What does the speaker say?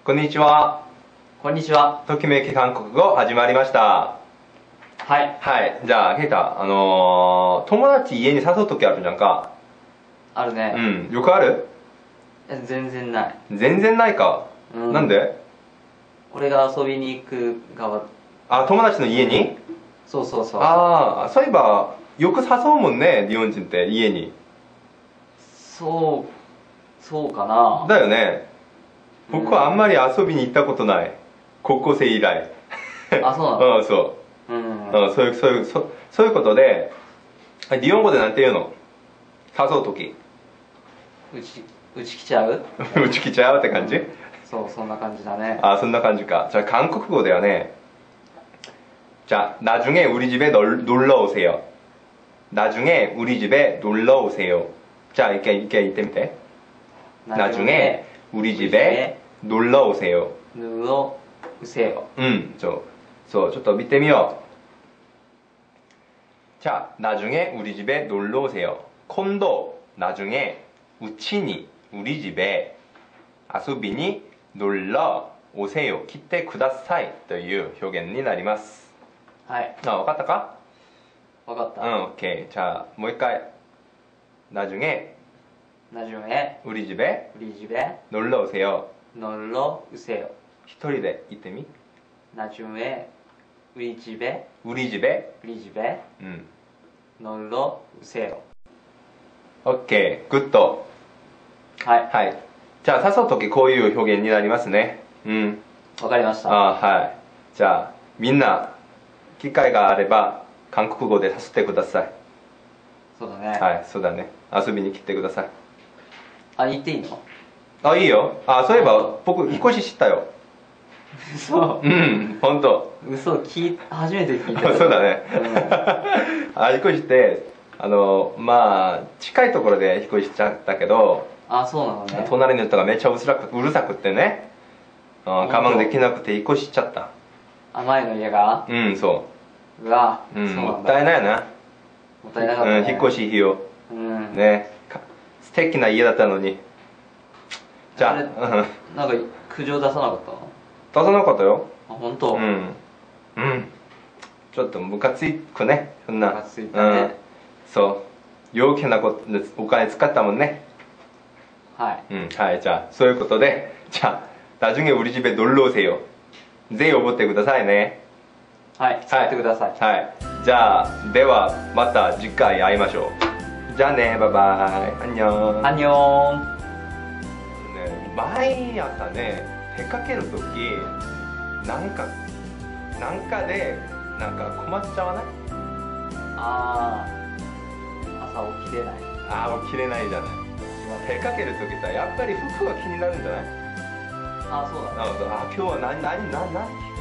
こんにちは。 こんにちは。 ときめき韓国語始まりました。 はい。 はい。じゃあ、ケイタ、友達家に誘うときあるじゃんか。 あるね。 うん。よくある？ 全然ない。 全然ないか。なんで？ 俺が遊びに行く側。 あ、友達の家に？ そうそうそう。 ああ、そういえば、よく誘うもんね、日本人って家に。 そうかな。 だよね。僕はあんまり遊びに行ったことない。高校生以来。 あ、そうなの？ うん、そう。そういうことで、日本語でなんて言うの？誘うとき。 うち来ちゃう？ うち来ちゃうって感じ？ そう、そんな感じだね。 あ、そんな感じか。じゃあ韓国語だよね。じゃあ나중에 우리 집에 놀러 오세요. 나중에 우리 집에 놀러 오세요. 자, 이렇게言ってみて. 나중에 우리 집에 놀러 오세요. 놀러 오세요. ちょっと見てみよう. 자, 나중에 우리 집에 놀러 오세요. 콘도 나중에 우치니 우리 집에 아수비니 놀러 오세요. 来てくださいという表現になります。 はい。 分かったか？ 分かった。 OK。じゃあもう一回。나중에 우리 집에 놀러 오세요. 놀러 오세요. 一人で言ってみ。 나중에 우리 집에 놀러 오세요. OK。グッド。 はい。 はい。じゃあ誘うときこういう表現になりますね。 わかりました。 はい。じゃあみんな機会があれば韓国語で誘ってください。 そうだね。 はい、そうだね。遊びに来てください。 あ、言っていいの？ あ、いいよ。あ、そういえば僕引っ越ししたよ。 嘘？ 本当。 嘘、初めて聞いた。 そうだね。引っ越してまあ近いところで引っ越しちゃったけど。 あ、そうなのね。 隣の人がめっちゃうるさくってね、我慢できなくて引っ越しちゃった。 前の家が？ そう。 うわ、 もったいないな。 もったいなかったね。 引っ越し費用。ね、素敵な家だったのに。じゃあ、 なんか苦情出さなかったの？ 出さなかったよ。 あ、本当？ ちょっとムカつくね、そんな。 ムカついたね。 そう。陽気なことでお金使ったもんね。 はい。 はい、じゃあそういうことで、じゃあ나중에 우리 집에 놀러 오세요. ぜひ覚えてくださいね。 はい、使ってください。 はい。じゃあではまた次回会いましょう。じゃあね、バイバイ。안녕。 안녕。 毎朝ね、出かけるときなんかで困っちゃわない？ 朝起きれない。 起きれないじゃない。出かけるときさ、やっぱり服が気になるんじゃない？ そうだね。 今日は何